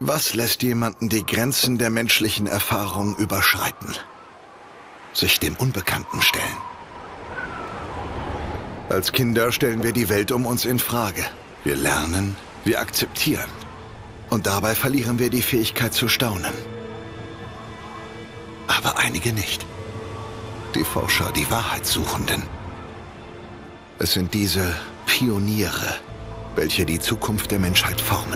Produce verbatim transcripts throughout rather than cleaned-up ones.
Was lässt jemanden die Grenzen der menschlichen Erfahrung überschreiten? Sich dem Unbekannten stellen. Als Kinder stellen wir die Welt um uns in Frage. Wir lernen, wir akzeptieren. Und dabei verlieren wir die Fähigkeit zu staunen. Aber einige nicht. Die Forscher, die Wahrheitssuchenden. Es sind diese Pioniere, welche die Zukunft der Menschheit formen.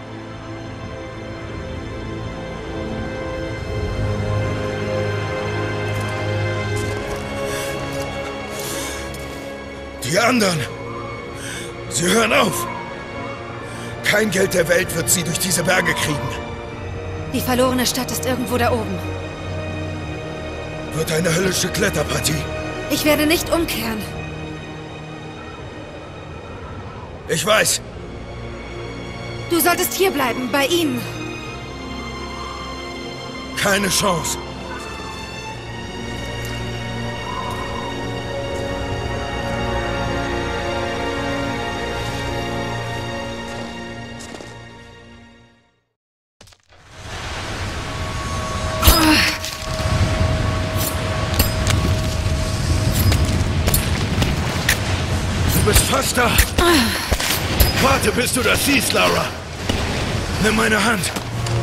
Die anderen! Sie hören auf! Kein Geld der Welt wird sie durch diese Berge kriegen. Die verlorene Stadt ist irgendwo da oben. Wird eine höllische Kletterpartie. Ich werde nicht umkehren. Ich weiß. Du solltest hier bleiben, bei ihnen. Keine Chance. Du bist fast da. Warte, bis du das siehst, Lara. Nimm meine Hand.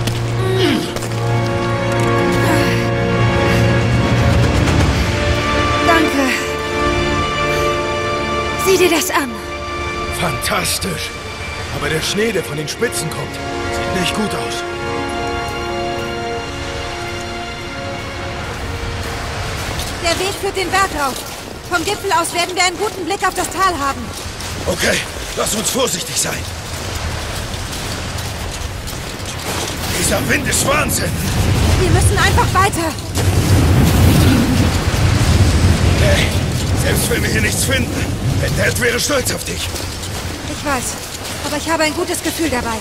Danke. Sieh dir das an. Fantastisch. Aber der Schnee, der von den Spitzen kommt, sieht nicht gut aus. Der Weg führt den Berg rauf. Vom Gipfel aus werden wir einen guten Blick auf das Tal haben. Okay, lass uns vorsichtig sein. Dieser Wind ist Wahnsinn. Wir müssen einfach weiter. Hey, selbst wenn wir hier nichts finden, der Dad wäre stolz auf dich. Ich weiß, aber ich habe ein gutes Gefühl dabei.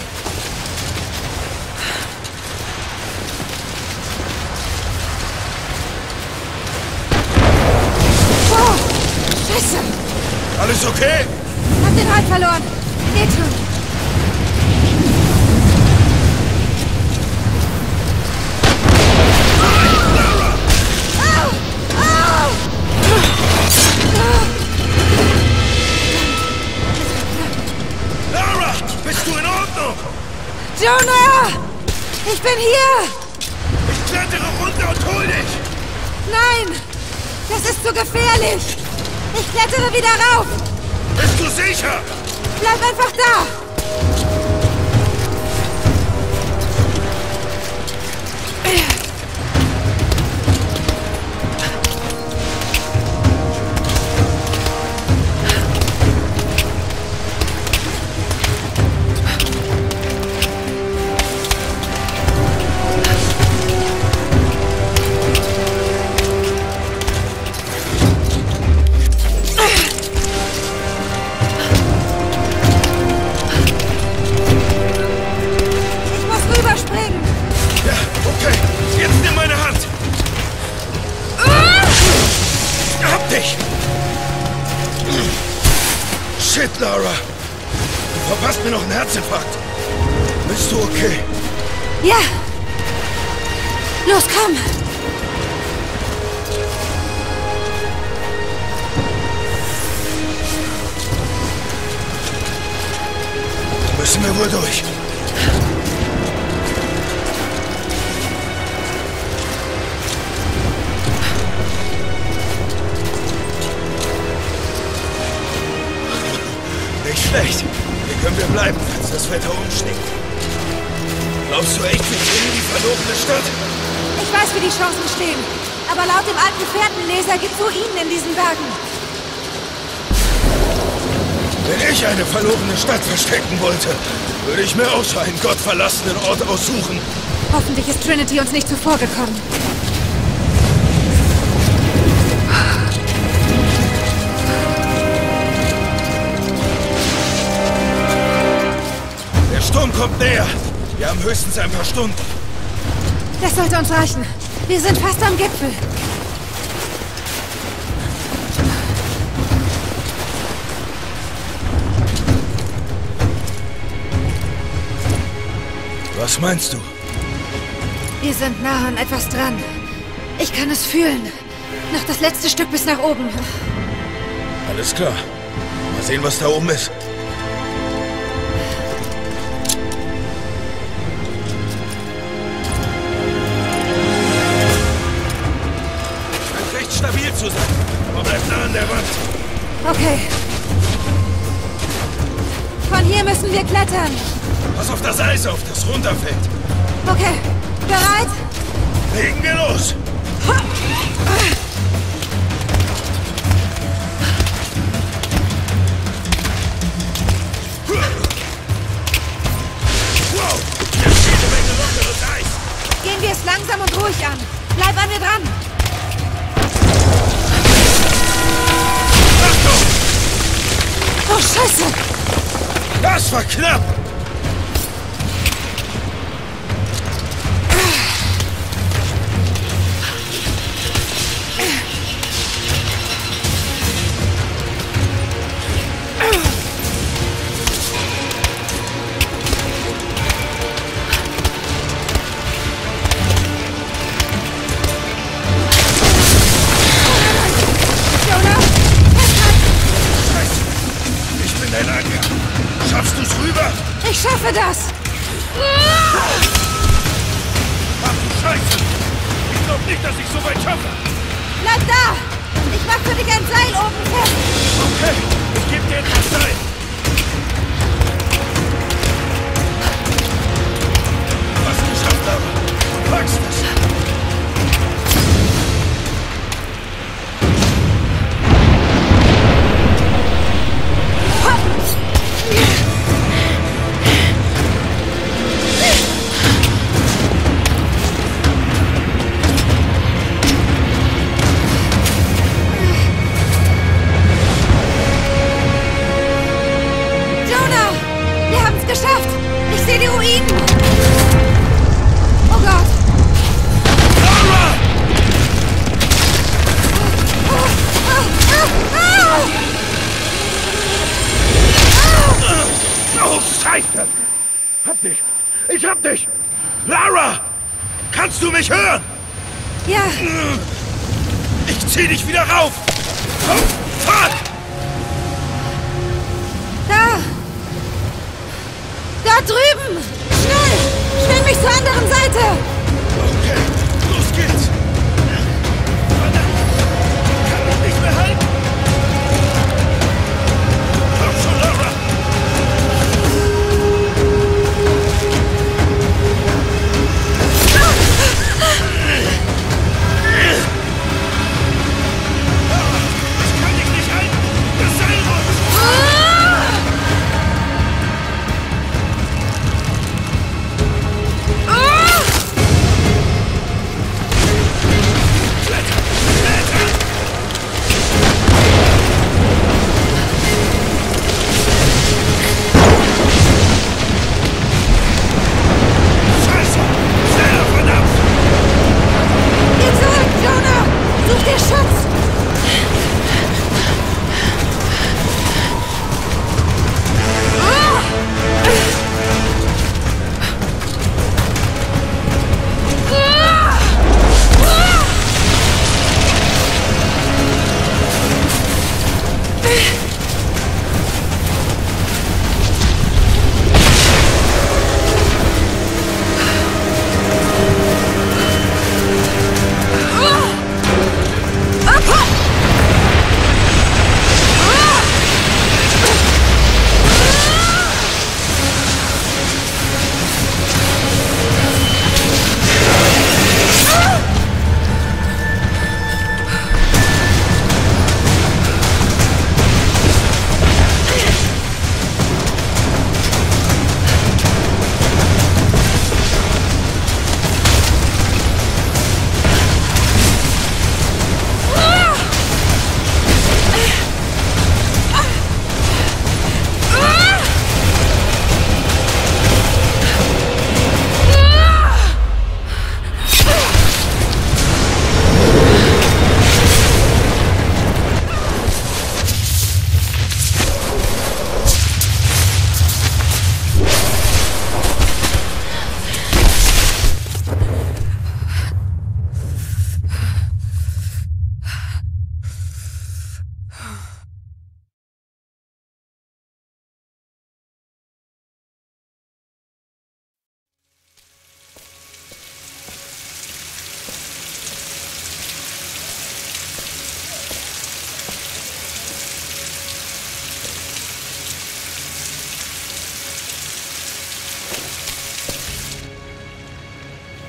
Oh, Scheiße! Alles okay? Hab den Halt verloren. Geht schon. Au! Au! Lara, bist du in Ordnung? Jonah! Ich bin hier! Ich klettere runter und hol dich. Nein! Das ist zu gefährlich! Ich klettere wieder rauf! Bist du sicher? Bleib einfach da! Shit, Lara! Du verpasst mir noch einen Herzinfarkt. Bist du okay? Ja! Los, komm! Müssen wir wohl durch. Schlecht. Hier können wir bleiben, falls das Wetter umschlägt. Glaubst du echt, wir kriegen die verlorene Stadt? Ich weiß, wie die Chancen stehen. Aber laut dem alten Fährtenleser gibt es Ruinen in diesen Bergen. Wenn ich eine verlorene Stadt verstecken wollte, würde ich mir auch so einen gottverlassenen Ort aussuchen. Hoffentlich ist Trinity uns nicht zuvorgekommen. Der Sturm kommt näher. Wir haben höchstens ein paar Stunden. Das sollte uns reichen. Wir sind fast am Gipfel. Was meinst du? Wir sind nah an etwas dran. Ich kann es fühlen. Noch das letzte Stück bis nach oben. Alles klar. Mal sehen, was da oben ist. Scheint recht stabil zu sein. Aber bleib nah an der Wand. Okay. Von hier müssen wir klettern. Pass auf das Eis auf, das runterfällt. Okay. Bereit? Legen wir los. Wow, hier ist jede Menge lockeres Eis. Gehen wir es langsam und ruhig an. Bleib an mir dran. Achtung! Oh, Scheiße! Das war knapp! Ich schaffe das! Ach du Scheiße! Ich glaube nicht, dass ich so weit schaffe! Bleib da! Ich mach für dich ein Seil oben fest! Okay, ich gebe dir etwas Seil! Du hast es geschafft, aber du packst es! Hab dich! Ich hab dich! Lara! Kannst du mich hören? Ja. Ich zieh dich wieder rauf! Oh, fuck! Da! Da drüben! Schnell! Schwimm mich zur anderen Seite! Okay, los geht's! Verdammt! Kann mich nicht mehr halten! Komm schon, Lara!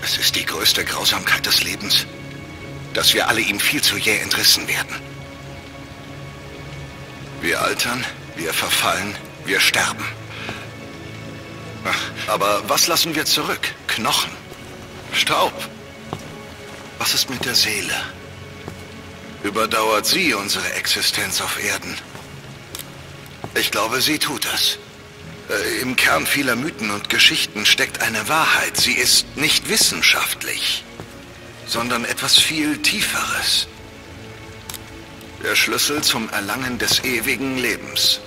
Es ist die größte Grausamkeit des Lebens, dass wir alle ihm viel zu jäh entrissen werden. Wir altern, wir verfallen, wir sterben. Aber was lassen wir zurück? Knochen? Staub? Was ist mit der Seele? Überdauert sie unsere Existenz auf Erden? Ich glaube, sie tut das. Äh, Im Kern vieler Mythen und Geschichten steckt eine Wahrheit. Sie ist nicht wissenschaftlich, sondern etwas viel Tieferes. Der Schlüssel zum Erlangen des ewigen Lebens.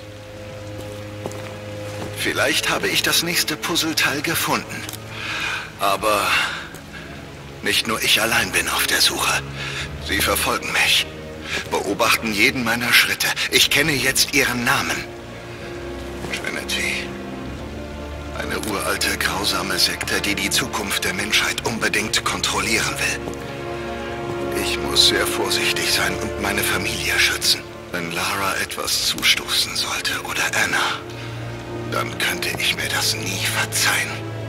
Vielleicht habe ich das nächste Puzzleteil gefunden. Aber nicht nur ich allein bin auf der Suche. Sie verfolgen mich, beobachten jeden meiner Schritte. Ich kenne jetzt ihren Namen. Trinity. Eine uralte, grausame Sekte, die die Zukunft der Menschheit unbedingt kontrollieren will. Ich muss sehr vorsichtig sein und meine Familie schützen. Wenn Lara etwas zustoßen sollte oder Anna, dann könnte ich mir das nie verzeihen.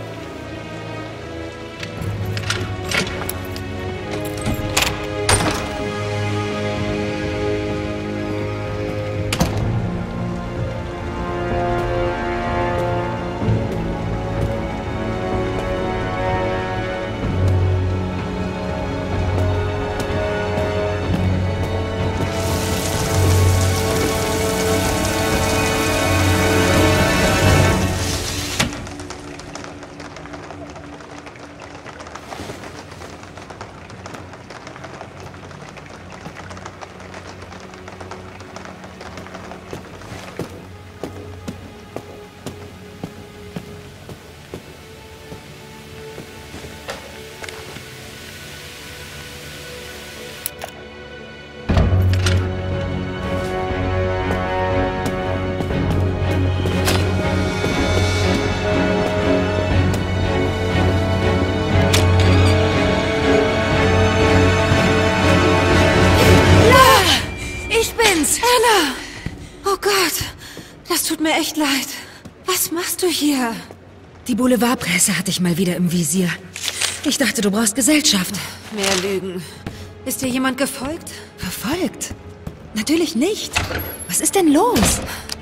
Anna! Oh Gott, das tut mir echt leid. Was machst du hier? Die Boulevardpresse hatte ich mal wieder im Visier. Ich dachte, du brauchst Gesellschaft. Mehr Lügen. Ist dir jemand gefolgt? Verfolgt? Natürlich nicht. Was ist denn los?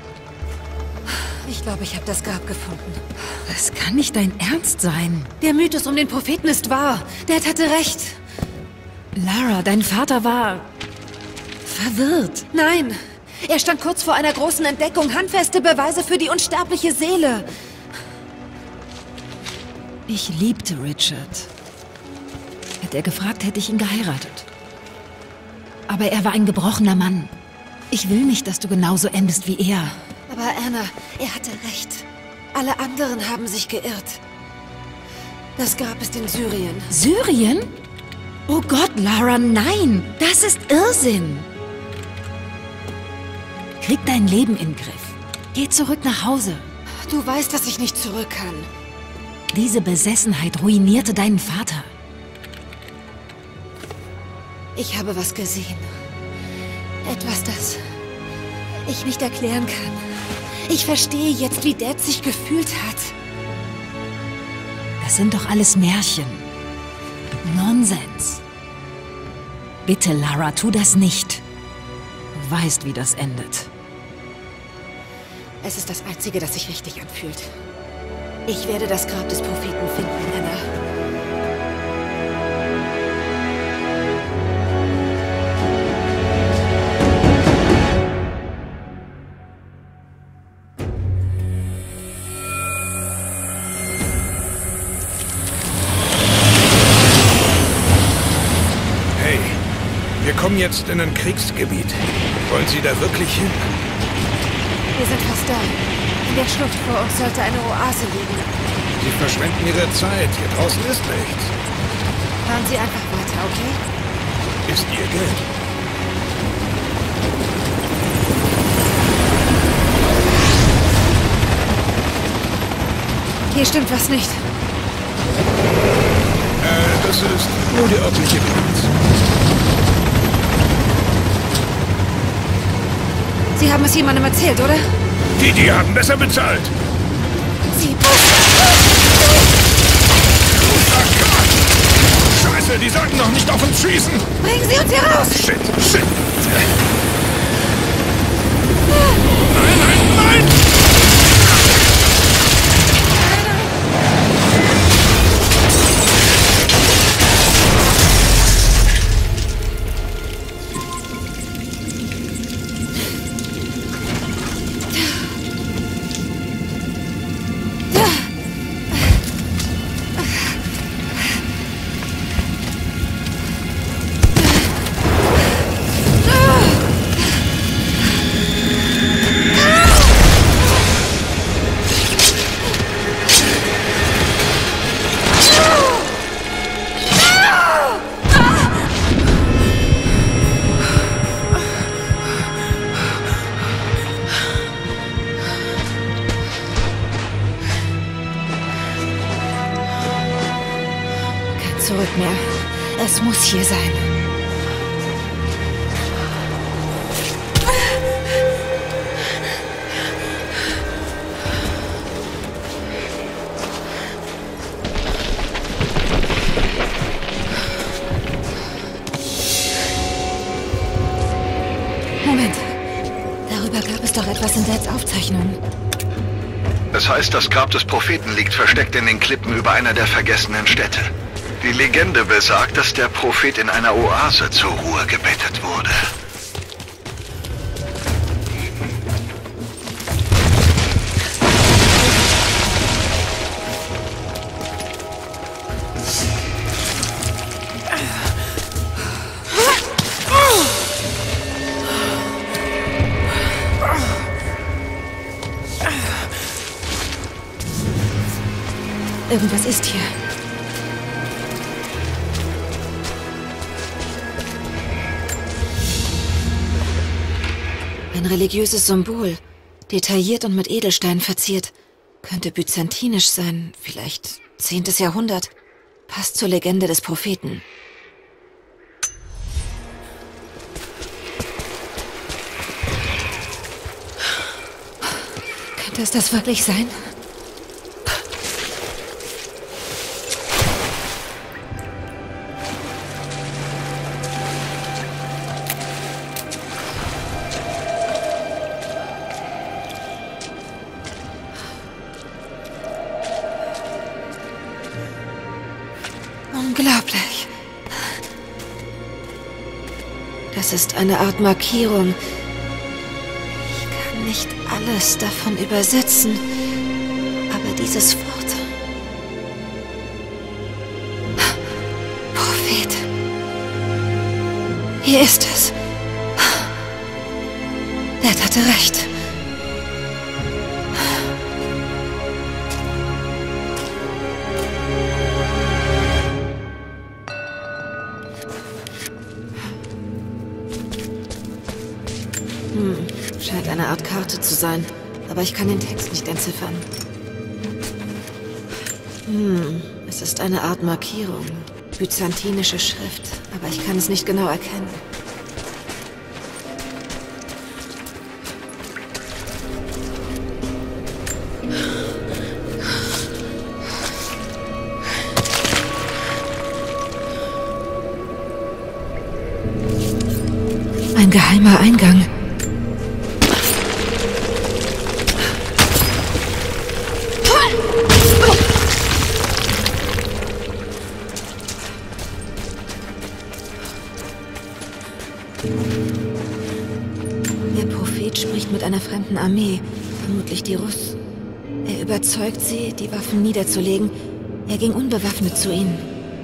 Ich glaube, ich habe das Grab gefunden. Das kann nicht dein Ernst sein. Der Mythos um den Propheten ist wahr. Dad hatte recht. Lara, dein Vater war... verwirrt. Nein, er stand kurz vor einer großen Entdeckung. Handfeste Beweise für die unsterbliche Seele. Ich liebte Richard. Hätte er gefragt, hätte ich ihn geheiratet. Aber er war ein gebrochener Mann. Ich will nicht, dass du genauso endest wie er. Aber Anna, er hatte recht. Alle anderen haben sich geirrt. Das Grab ist in Syrien. Syrien? Oh Gott, Lara, nein! Das ist Irrsinn! Krieg dein Leben in den Griff. Geh zurück nach Hause. Du weißt, dass ich nicht zurück kann. Diese Besessenheit ruinierte deinen Vater. Ich habe was gesehen. Etwas, das ich nicht erklären kann. Ich verstehe jetzt, wie Dad sich gefühlt hat. Das sind doch alles Märchen. Nonsens. Bitte, Lara, tu das nicht. Du weißt, wie das endet. Es ist das Einzige, das sich richtig anfühlt. Ich werde das Grab des Propheten finden, Anna. Hey, wir kommen jetzt in ein Kriegsgebiet. Wollen Sie da wirklich hin? Wir sind fast da. In der Schlucht vor uns sollte eine Oase liegen. Sie verschwenden Ihre Zeit. Hier draußen ist nichts. Fahren Sie einfach weiter, okay? Ist Ihr Geld. Hier stimmt was nicht. Äh, das ist nur der örtliche Platz. Sie haben es jemandem erzählt, oder? Die, die haben besser bezahlt. Sie... Oh Gott! Die sollten doch nicht auf uns schießen! Bringen Sie uns hier raus! Shit, shit! Nein, nein, nein! Zurück mehr. Es muss hier sein. Moment. Darüber gab es doch etwas in Dads Aufzeichnungen. Es heißt, das Grab des Propheten liegt versteckt in den Klippen über einer der vergessenen Städte. Die Legende besagt, dass der Prophet in einer Oase zur Ruhe gebettet wurde. Irgendwas ist hier. Ein religiöses Symbol, detailliert und mit Edelsteinen verziert. Könnte byzantinisch sein, vielleicht zehntes Jahrhundert. Passt zur Legende des Propheten. Könnte es das wirklich sein? Unglaublich. Das ist eine Art Markierung. Ich kann nicht alles davon übersetzen, aber dieses Wort. Prophet. Hier ist es. Dad hatte recht. Hm, scheint eine Art Karte zu sein, aber ich kann den Text nicht entziffern. Hm, es ist eine Art Markierung. Byzantinische Schrift, aber ich kann es nicht genau erkennen. Ein geheimer Eingang. Der Prophet spricht mit einer fremden Armee, vermutlich die Russen. Er überzeugt sie, die Waffen niederzulegen. Er ging unbewaffnet zu ihnen.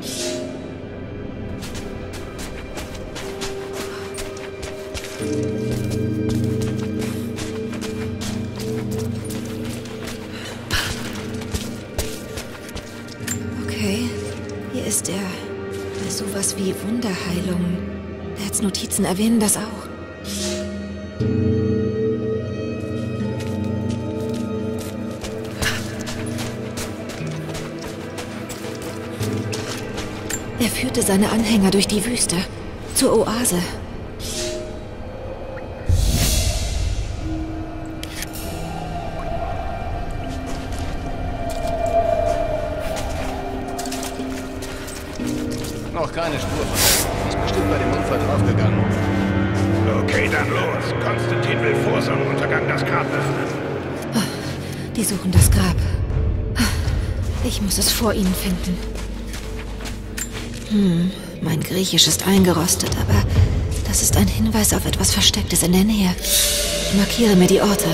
Okay, hier ist er. Sowas wie Wunderheilung. Dads Notizen erwähnen das auch. Er führte seine Anhänger durch die Wüste, zur Oase. Noch keine Spur von ihm. Ist bestimmt bei dem Unfall draufgegangen. Okay, dann los. Konstantin will vor Sonnenuntergang das Grab öffnen. Die suchen das Grab. Ich muss es vor ihnen finden. Hm, mein Griechisch ist eingerostet, aber das ist ein Hinweis auf etwas Verstecktes in der Nähe. Ich markiere mir die Orte.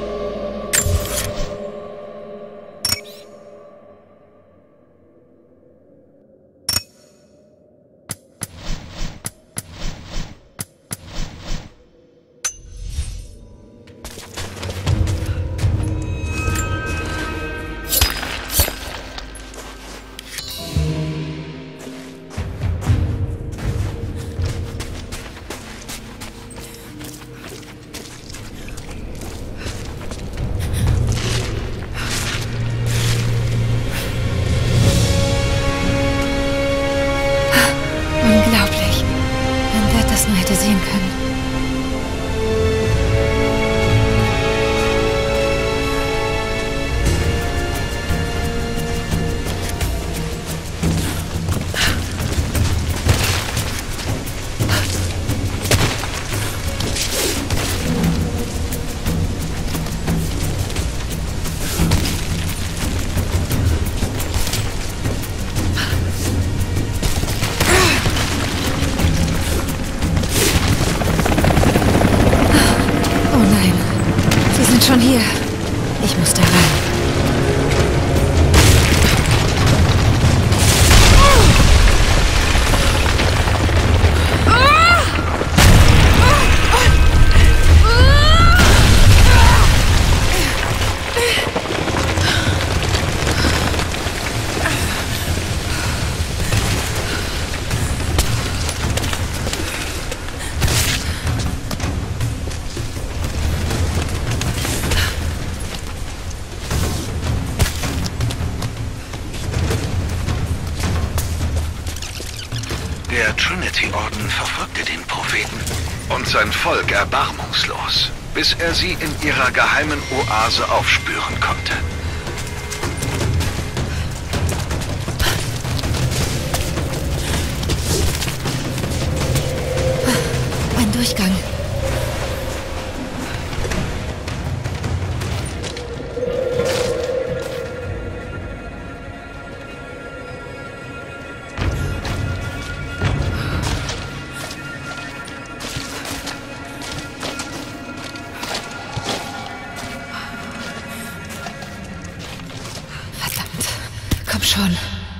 Unglaublich. Wenn Dad das nur hätte sehen können. Schon hier. Ich muss da rein. Der Trinity-Orden verfolgte den Propheten und sein Volk erbarmungslos, bis er sie in ihrer geheimen Oase aufspüren konnte. Ein Durchgang. Komm schon.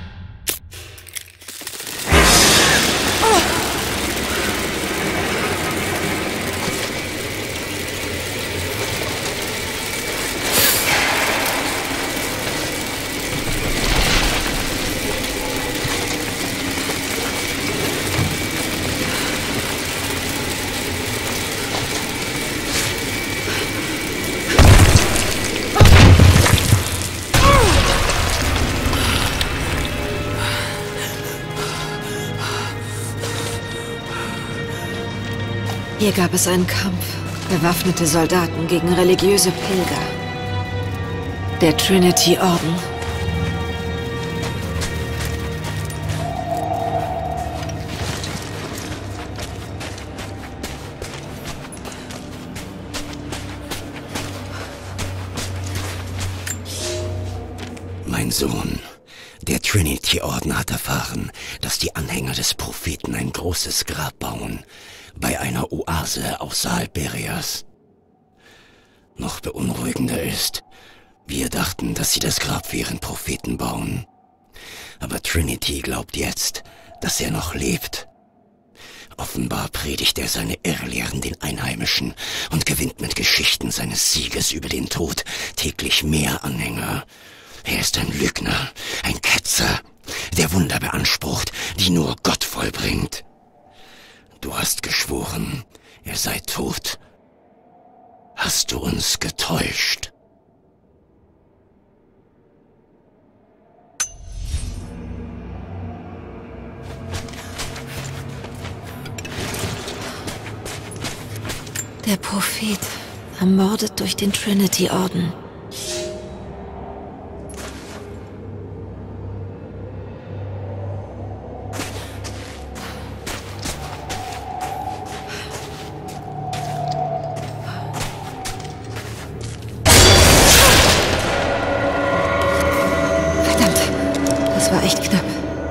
Hier gab es einen Kampf. Bewaffnete Soldaten gegen religiöse Pilger. Der Trinity-Orden. Mein Sohn, der Trinity-Orden hat erfahren, dass die Anhänger des Propheten ein großes Grab bauen, bei einer Oase außerhalb Bereas. Noch beunruhigender ist, wir dachten, dass sie das Grab für ihren Propheten bauen. Aber Trinity glaubt jetzt, dass er noch lebt. Offenbar predigt er seine Irrlehren den Einheimischen und gewinnt mit Geschichten seines Sieges über den Tod täglich mehr Anhänger. Er ist ein Lügner, ein Ketzer, der Wunder beansprucht, die nur Gott vollbringt. Du hast geschworen, er sei tot. Hast du uns getäuscht? Der Prophet, ermordet durch den Trinity-Orden. Das war echt knapp.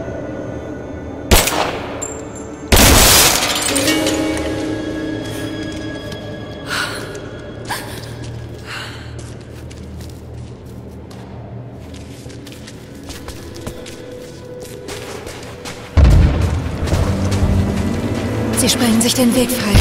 Sie sprengen sich den Weg frei.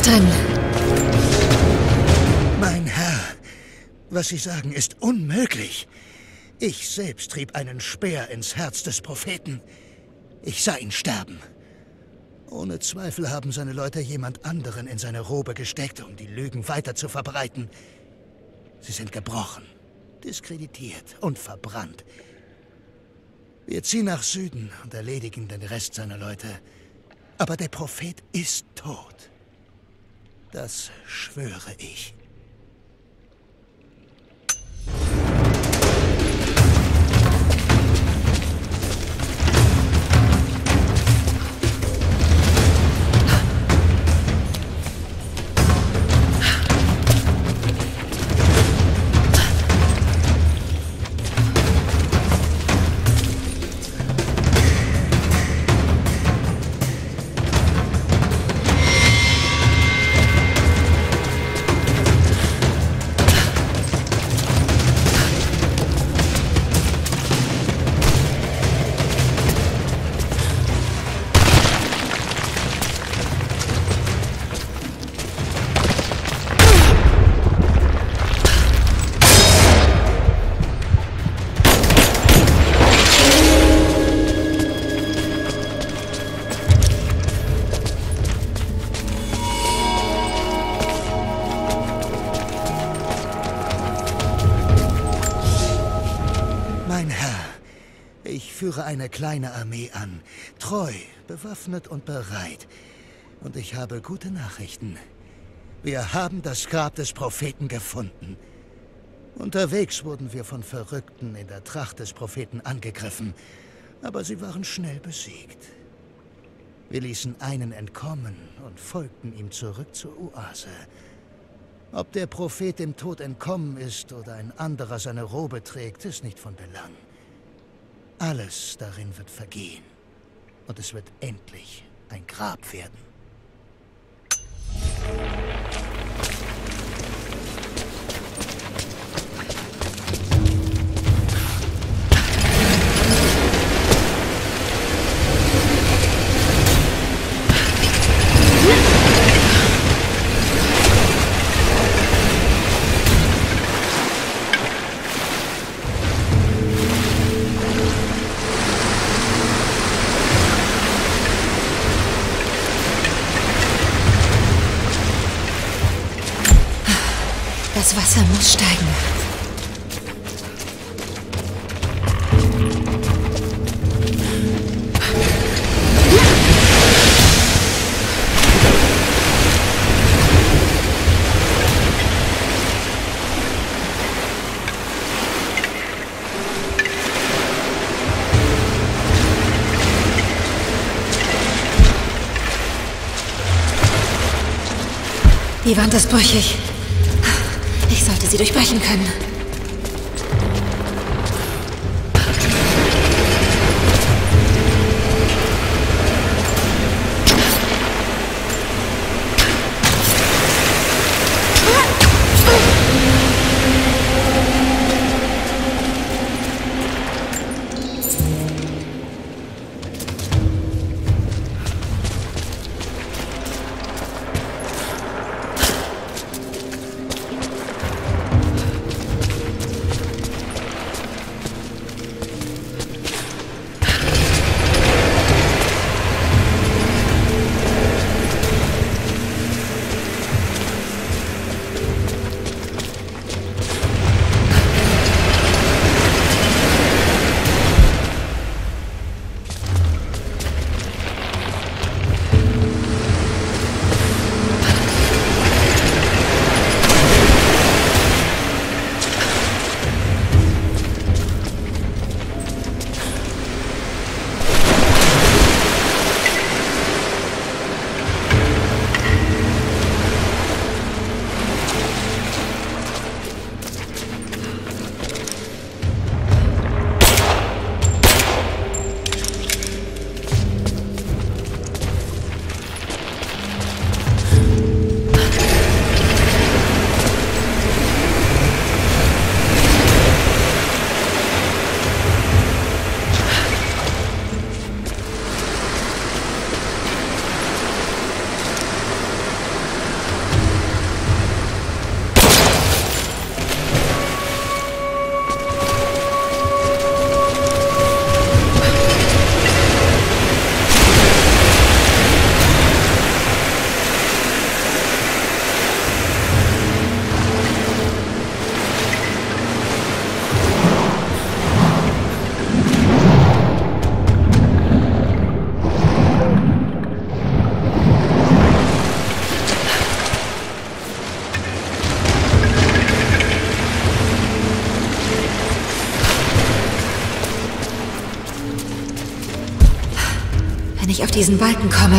ist drin. Mein Herr, was Sie sagen, ist unmöglich. Ich selbst trieb einen Speer ins Herz des Propheten. Ich sah ihn sterben. Ohne Zweifel haben seine Leute jemand anderen in seine Robe gesteckt, um die Lügen weiter zu verbreiten. Sie sind gebrochen, diskreditiert und verbrannt. Wir ziehen nach Süden und erledigen den Rest seiner Leute. Aber der Prophet ist tot. Das schwöre ich. Ich führe eine kleine Armee an, treu, bewaffnet und bereit. Und ich habe gute Nachrichten. Wir haben das Grab des Propheten gefunden. Unterwegs wurden wir von Verrückten in der Tracht des Propheten angegriffen, aber sie waren schnell besiegt. Wir ließen einen entkommen und folgten ihm zurück zur Oase. Ob der Prophet dem Tod entkommen ist oder ein anderer seine Robe trägt, ist nicht von Belang. Alles darin wird vergehen. Und es wird endlich ein Grab werden. Das Wasser muss steigen. Die Wand ist brüchig. Ich sollte sie durchbrechen können. diesen Balken komme.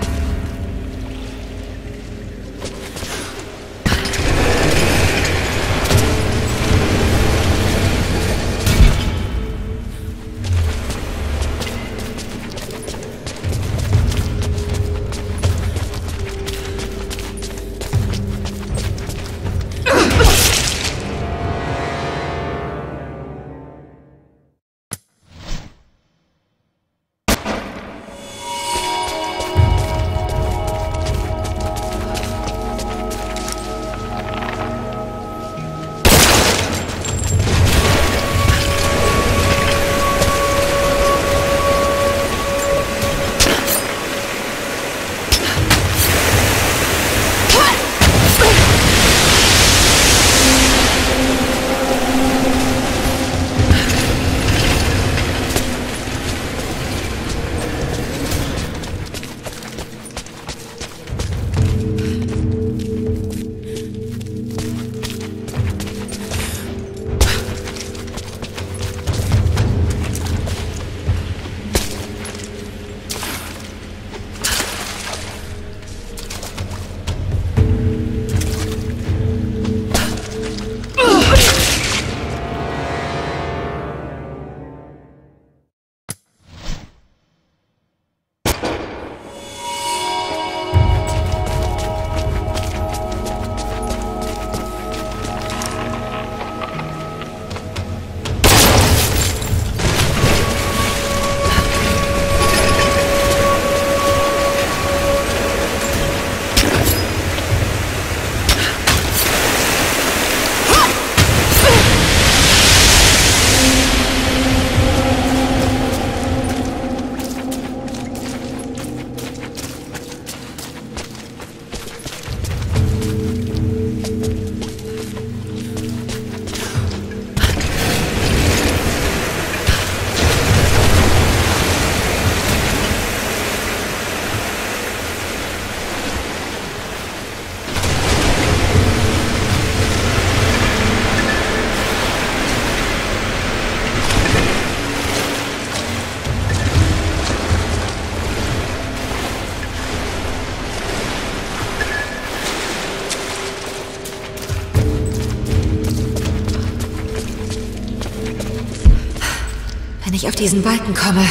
Wenn ich auf diesen Balken komme.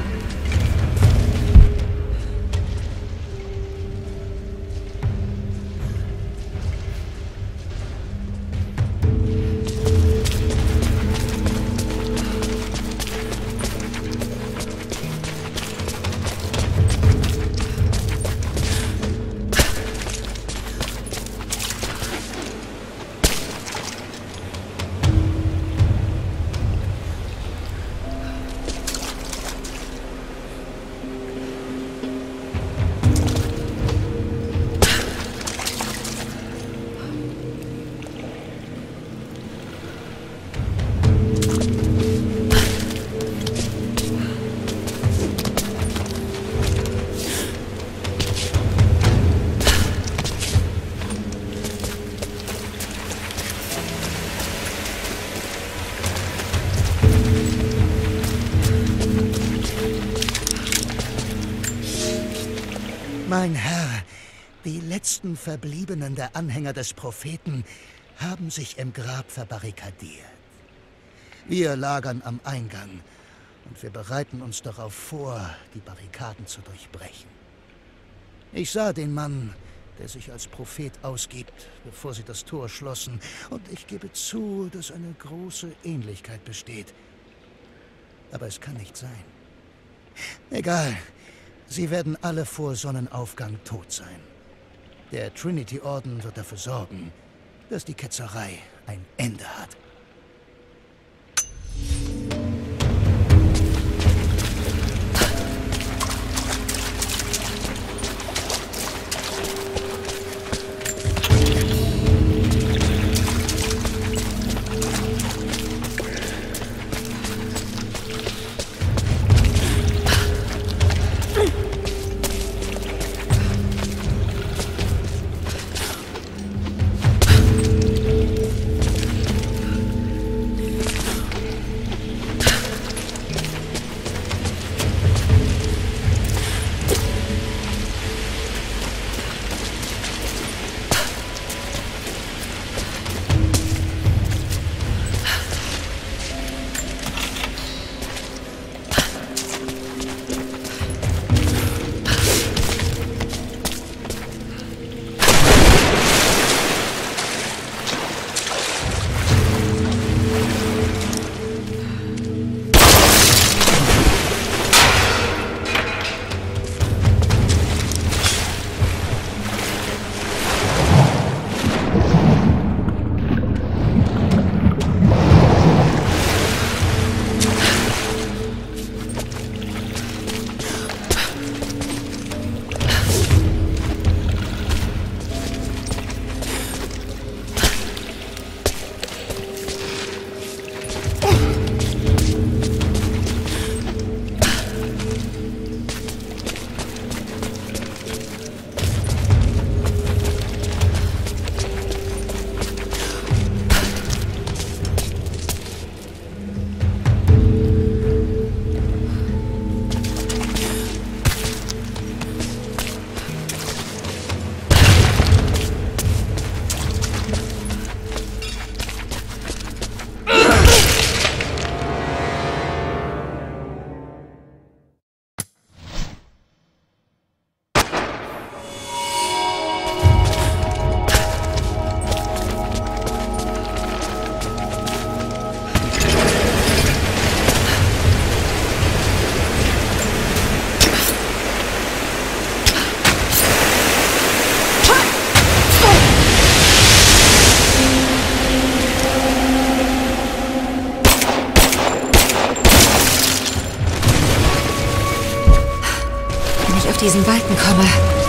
Mein Herr, die letzten Verbliebenen der Anhänger des Propheten haben sich im Grab verbarrikadiert. Wir lagern am Eingang und wir bereiten uns darauf vor, die Barrikaden zu durchbrechen. Ich sah den Mann, der sich als Prophet ausgibt, bevor sie das Tor schlossen, und ich gebe zu, dass eine große Ähnlichkeit besteht. Aber es kann nicht sein. Egal. Sie werden alle vor Sonnenaufgang tot sein. Der Trinity-Orden wird dafür sorgen, dass die Ketzerei ein Ende hat. diesen Balken komme.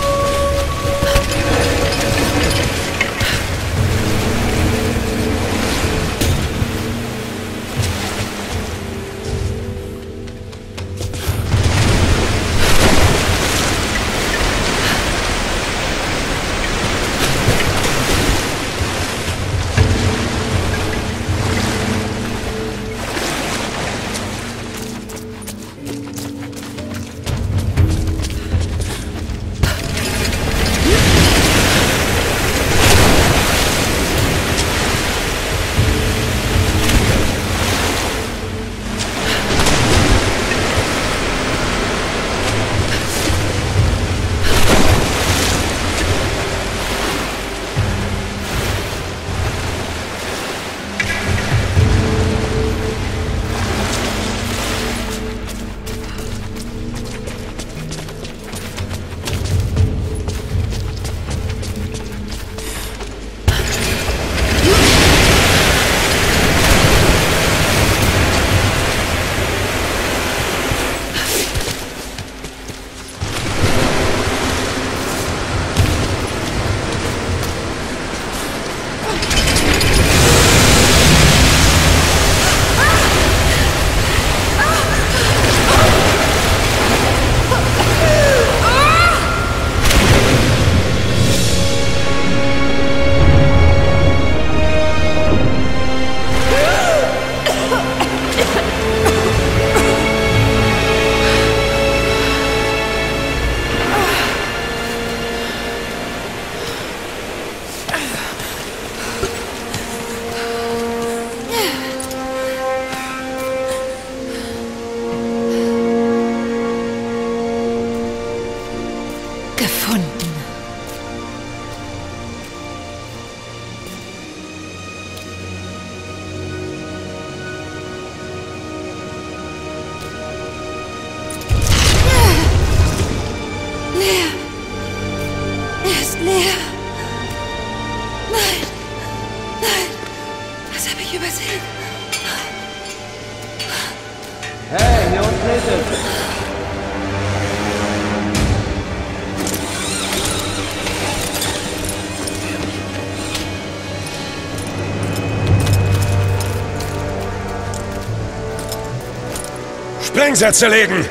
Sprengsätze legen!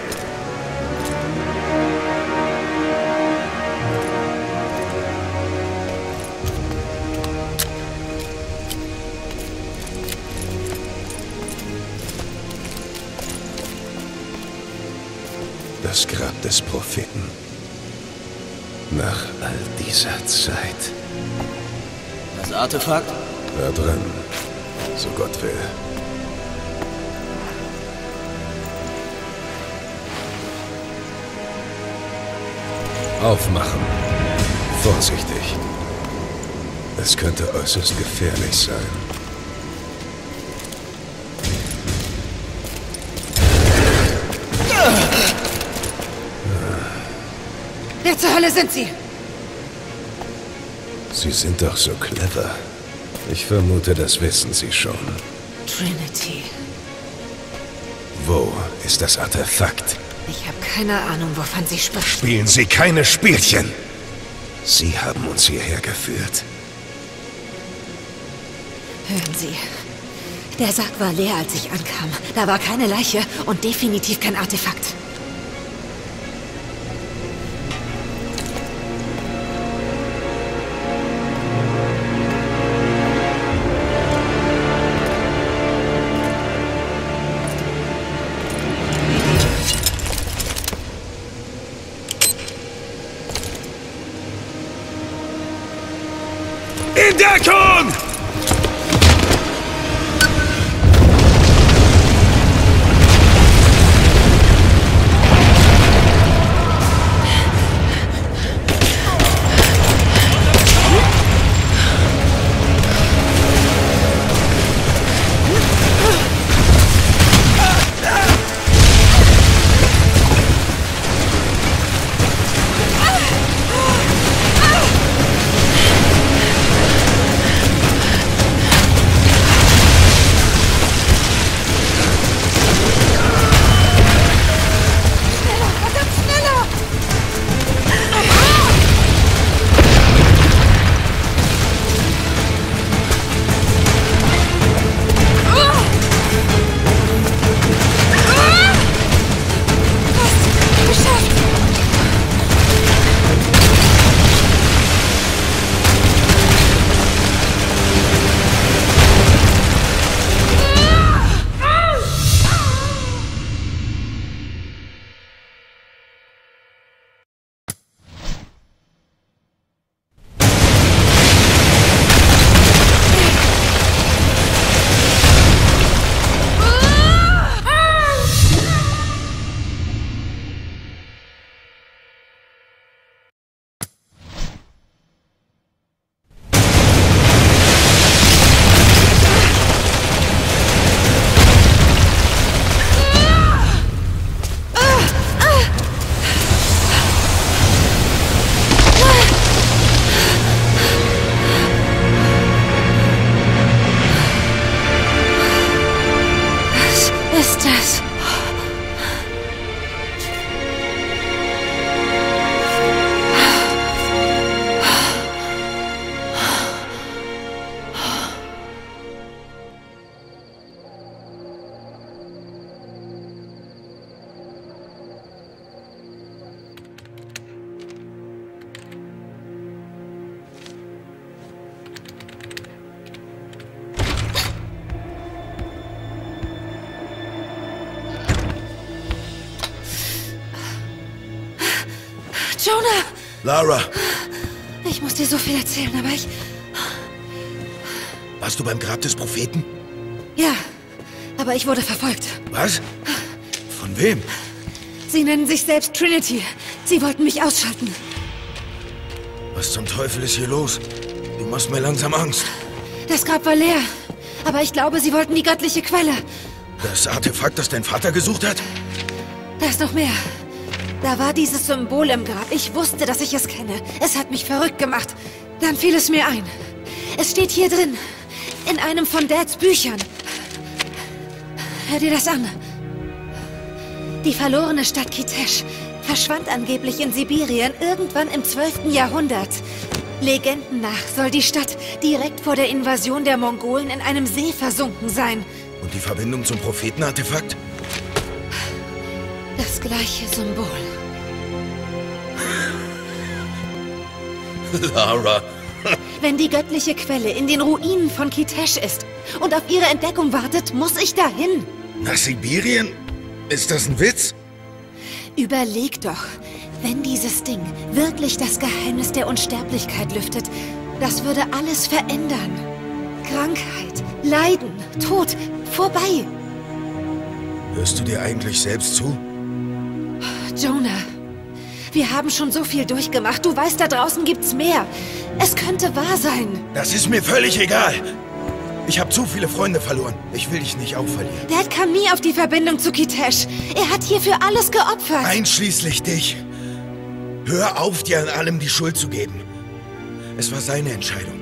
Das Grab des Propheten. Nach all dieser Zeit. Das Artefakt? Da drin, so Gott will. Aufmachen. Vorsichtig. Es könnte äußerst gefährlich sein. Wer zur Hölle sind Sie? Sie sind doch so clever. Ich vermute, das wissen Sie schon. Trinity. Wo ist das Artefakt? Ich habe keine Ahnung, wovon Sie sprechen. Spielen Sie keine Spielchen! Sie haben uns hierher geführt. Hören Sie. Der Sarg war leer, als ich ankam. Da war keine Leiche und definitiv kein Artefakt. In Deckung! Jonah! Lara! Ich muss dir so viel erzählen, aber ich... Warst du beim Grab des Propheten? Ja, aber ich wurde verfolgt. Was? Von wem? Sie nennen sich selbst Trinity. Sie wollten mich ausschalten. Was zum Teufel ist hier los? Du machst mir langsam Angst. Das Grab war leer. Aber ich glaube, sie wollten die göttliche Quelle. Das Artefakt, das dein Vater gesucht hat? Da ist noch mehr. Da war dieses Symbol im Grab. Ich wusste, dass ich es kenne. Es hat mich verrückt gemacht. Dann fiel es mir ein. Es steht hier drin. In einem von Dads Büchern. Hör dir das an. Die verlorene Stadt Kitesh verschwand angeblich in Sibirien irgendwann im zwölften Jahrhundert. Legenden nach soll die Stadt direkt vor der Invasion der Mongolen in einem See versunken sein. Und die Verbindung zum Prophetenartefakt? Das gleiche Symbol. Lara. Wenn die göttliche Quelle in den Ruinen von Kitesh ist und auf ihre Entdeckung wartet, muss ich dahin. Nach Sibirien? Ist das ein Witz? Überleg doch, wenn dieses Ding wirklich das Geheimnis der Unsterblichkeit lüftet, das würde alles verändern. Krankheit, Leiden, Tod, vorbei. Hörst du dir eigentlich selbst zu? Jonah, wir haben schon so viel durchgemacht. Du weißt, da draußen gibt's mehr. Es könnte wahr sein. Das ist mir völlig egal. Ich habe zu viele Freunde verloren. Ich will dich nicht auch verlieren. Dad kam nie auf die Verbindung zu Kitesh. Er hat hierfür alles geopfert. Einschließlich dich. Hör auf, dir an allem die Schuld zu geben. Es war seine Entscheidung.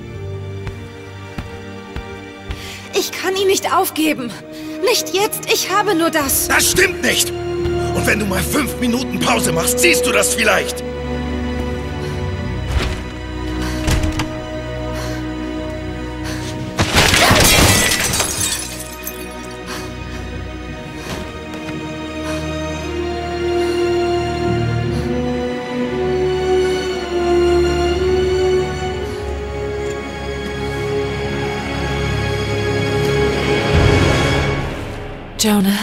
Ich kann ihn nicht aufgeben. Nicht jetzt, ich habe nur das. Das stimmt nicht! Und wenn du mal fünf Minuten Pause machst, siehst du das vielleicht. Jonah.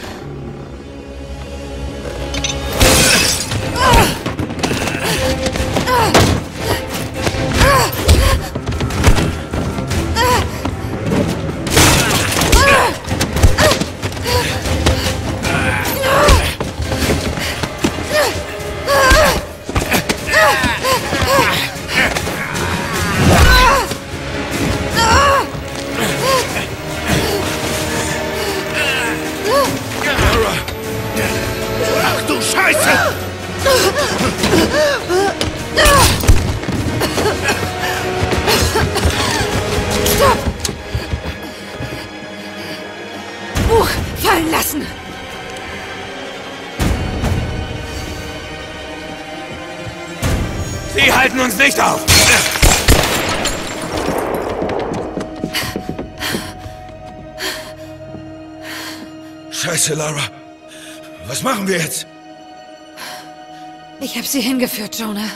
Ach du Scheiße! Stopp! Buch fallen lassen! Sie halten uns nicht auf! Scheiße, Lara. Was machen wir jetzt? Ich habe sie hingeführt, Jonah.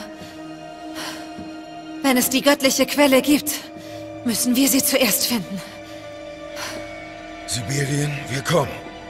Wenn es die göttliche Quelle gibt, müssen wir sie zuerst finden. Sibirien, wir kommen.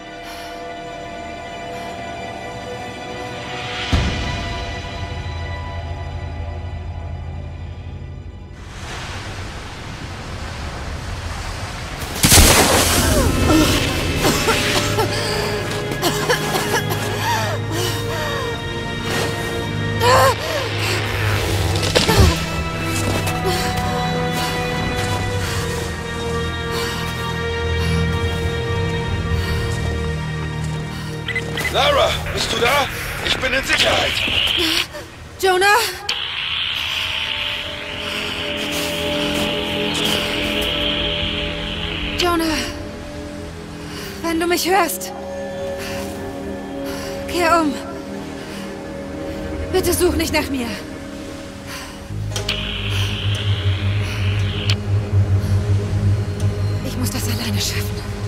Lara, bist du da? Ich bin in Sicherheit. Jonah? Jonah, wenn du mich hörst, kehr um. Bitte such nicht nach mir. Ich muss das alleine schaffen.